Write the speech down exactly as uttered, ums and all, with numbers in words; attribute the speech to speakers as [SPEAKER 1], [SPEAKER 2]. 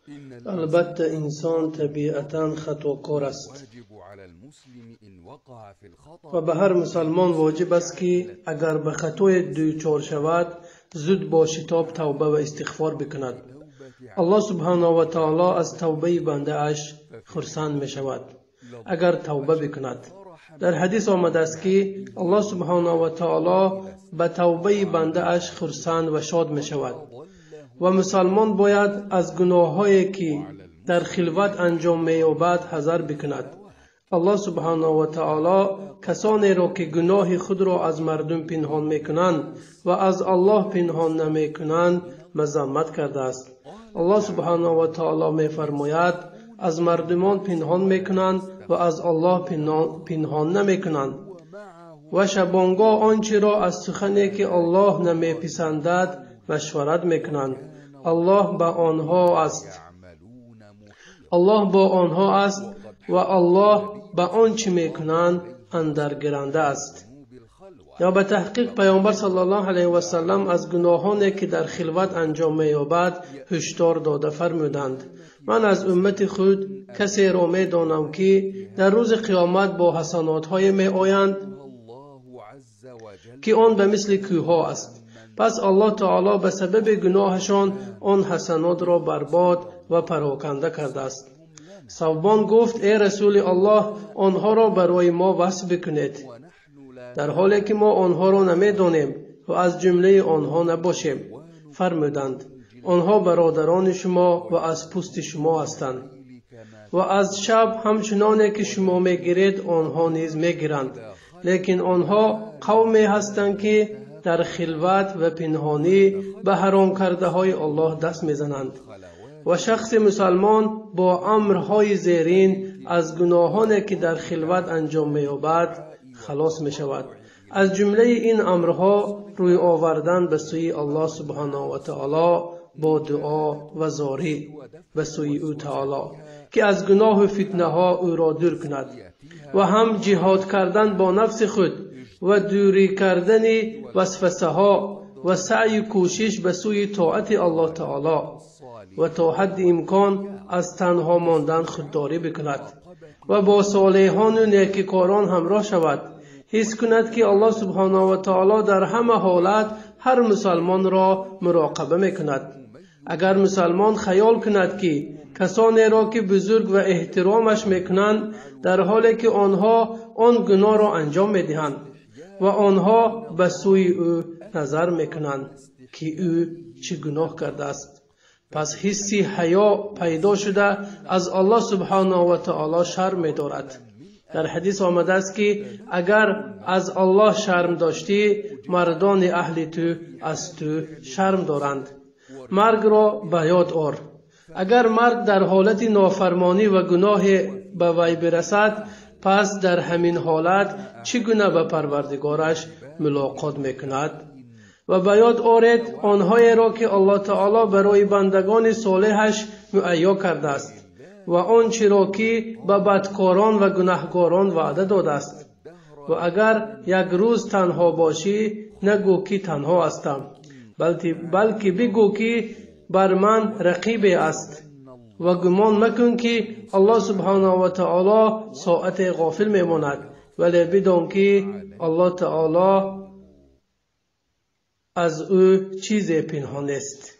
[SPEAKER 1] البته انسان طبیعتاً خطاکار است و به هر مسلمان واجب است که اگر به خطای دچار شود زود با شتاب توبه و استغفار بکند. الله سبحانه و تعالی از توبه بنده اش خرسند می شود اگر توبه بکند. در حدیث آمده است که الله سبحانه و تعالی به توبه بنده اش خرسند و شاد می شود و مسلمان باید از گناهایی که در خلوت انجام می یابد حذر بکند. الله سبحانه و تعالی کسانی را که گناه خود را از مردم پنهان می کنند و از الله پنهان نمی کنند مذمت کرده است. الله سبحانه و تعالی می فرماید از مردمان پنهان می کنند و از الله پنهان نمی کنند و شبانگاه آنچه را از سخنی که الله نمی پسندد مشورت می کنند. الله با آنها است الله با آنها است و الله با آنچه می کنند اندرگیرنده است. یا به تحقیق پیامبر صلی الله علیه و سلم از گناهانی که در خلوت انجام می یابد هشدار داده فرمودند: من از امت خود کسی را می دانم که در روز قیامت با حسنات های می آیند که آن به مثل کوه ها است. پس الله تعالی به سبب گناهشان آن حسنات را برباد و پراکنده کرده است. ثوبان گفت: ای رسول الله، آنها را برای ما وصف بکنید، در حالی که ما آنها را نمیدانیم و از جمله آنها نباشیم. فرمودند: آنها برادران شما و از پوست شما هستند و از شب همچنانی که شما میگیرید آنها نیز میگیرند، لیکن آنها قومی هستند که در خلوت و پنهانی به حرام کرده های الله دست میزنند و شخص مسلمان با امرهای زیرین از گناهانی که در خلوت انجام می‌یابد خلاص می شود. از جمله این امرها روی آوردن به سوی الله سبحانه و تعالی با دعا و زاری به سوی او تعالی که از گناه و فتنه ها او را دور کند و هم جهاد کردن با نفس خود و دوری کردن وسوسه ها و سعی کوشش به سوی طاعت الله تعالی و تا حد امکان از تنها ماندن خودداری بکند و با صالحان و نیکوکاران همراه شود. حس کند که الله سبحانه و تعالی در همه حالت هر مسلمان را مراقبه میکند. اگر مسلمان خیال کند که کسانی را که بزرگ و احترامش میکنند در حالی که آنها آن گناه را انجام میدهند و آنها به سوی او نظر میکنند که او چه گناه کرده است، پس حسی حیا پیدا شده از الله سبحانه و تعالی شرم می‌دارد. در حدیث آمده است که اگر از الله شرم داشتی مردان اهل تو از تو شرم دارند. مرگ را به یاد آر. اگر مرگ در حالت نافرمانی و گناه به وی برسد پس در همین حالت چگونه به پروردگارش ملاقات میکند؟ و به یاد آرید آنهایی را که الله تعالی برای بندگان صالحش معیا کرده است و آنچه را که به بدکاران و گناهکاران وعده داده است. و اگر یک روز تنها باشی نگو که تنها هستم، بلکه بلکه بگو که بر من رقیب است و گمان مکن که الله سبحانه و تعالی ساعت غافل میماند، ولی بدان که الله تعالی از او چیزی پنهان است.